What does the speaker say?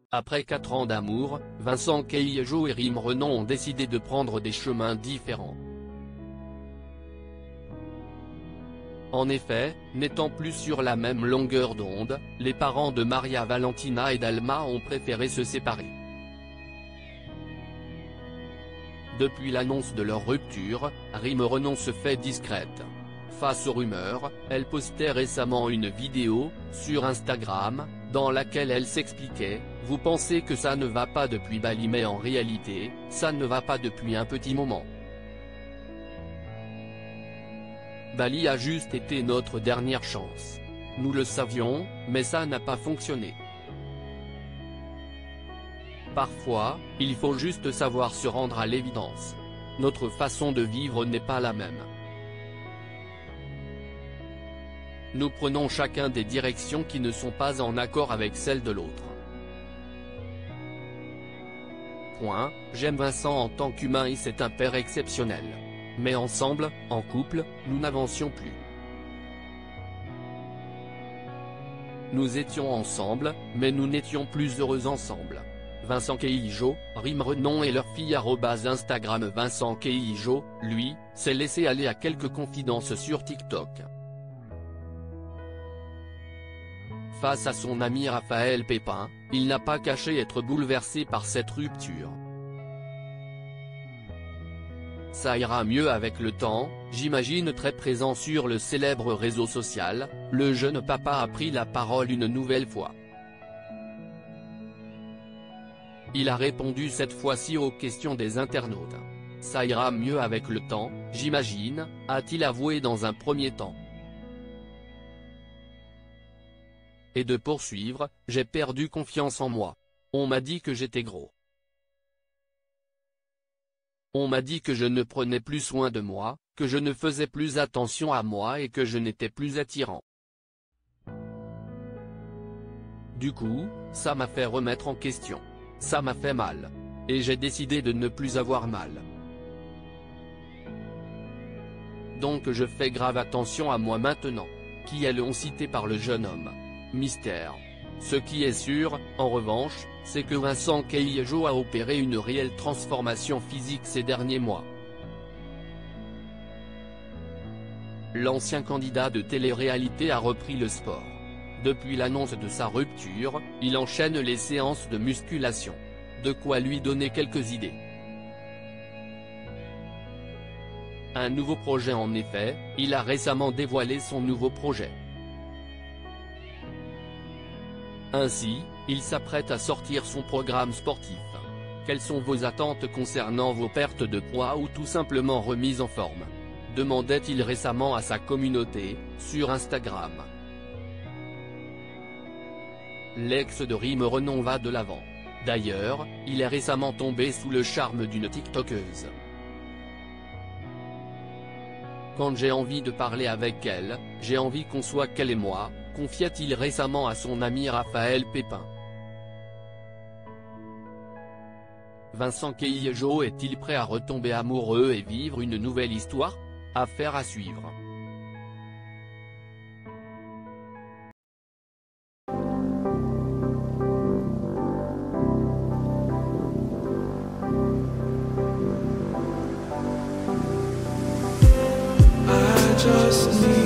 Après 4 ans d'amour, Vincent Cailliejot et Rim Renon ont décidé de prendre des chemins différents. En effet, n'étant plus sur la même longueur d'onde, les parents de Maria Valentina et d'Alma ont préféré se séparer. Depuis l'annonce de leur rupture, Rim Renon se fait discrète. Face aux rumeurs, elle postait récemment une vidéo, sur Instagram, dans laquelle elle s'expliquait « Vous pensez que ça ne va pas depuis Bali mais en réalité, ça ne va pas depuis un petit moment. Bali a juste été notre dernière chance. Nous le savions, mais ça n'a pas fonctionné. Parfois, il faut juste savoir se rendre à l'évidence. Notre façon de vivre n'est pas la même. Nous prenons chacun des directions qui ne sont pas en accord avec celles de l'autre. J'aime Vincent en tant qu'humain et c'est un père exceptionnel. Mais ensemble, en couple, nous n'avancions plus. Nous étions ensemble, mais nous n'étions plus heureux ensemble. Vincent Cailliejot, Rim Renon et leur fille @Instagram. Vincent Cailliejot, lui, s'est laissé aller à quelques confidences sur TikTok. Face à son ami Raphaël Pépin, il n'a pas caché être bouleversé par cette rupture. Ça ira mieux avec le temps, j'imagine. Très présent sur le célèbre réseau social, le jeune papa a pris la parole une nouvelle fois. Il a répondu cette fois-ci aux questions des internautes. Ça ira mieux avec le temps, j'imagine, a-t-il avoué dans un premier temps. Et de poursuivre, j'ai perdu confiance en moi. On m'a dit que j'étais gros. On m'a dit que je ne prenais plus soin de moi, que je ne faisais plus attention à moi et que je n'étais plus attirant. Du coup, ça m'a fait remettre en question. Ça m'a fait mal. Et j'ai décidé de ne plus avoir mal. Donc je fais grave attention à moi maintenant. Qui est le cité par le jeune homme. Mystère. Ce qui est sûr, en revanche, c'est que Vincent Cailliejot a opéré une réelle transformation physique ces derniers mois. L'ancien candidat de télé-réalité a repris le sport. Depuis l'annonce de sa rupture, il enchaîne les séances de musculation. De quoi lui donner quelques idées. Un nouveau projet. En effet, il a récemment dévoilé son nouveau projet. Ainsi, il s'apprête à sortir son programme sportif. Quelles sont vos attentes concernant vos pertes de poids ou tout simplement remise en forme? Demandait-il récemment à sa communauté, sur Instagram. L'ex de Rim Renon va de l'avant. D'ailleurs, il est récemment tombé sous le charme d'une TikTokeuse. Quand j'ai envie de parler avec elle, j'ai envie qu'on soit qu'elle et moi, confiait-il récemment à son ami Raphaël Pépin. Vincent Cailliejot est-il prêt à retomber amoureux et vivre une nouvelle histoire? Affaire à suivre. Just need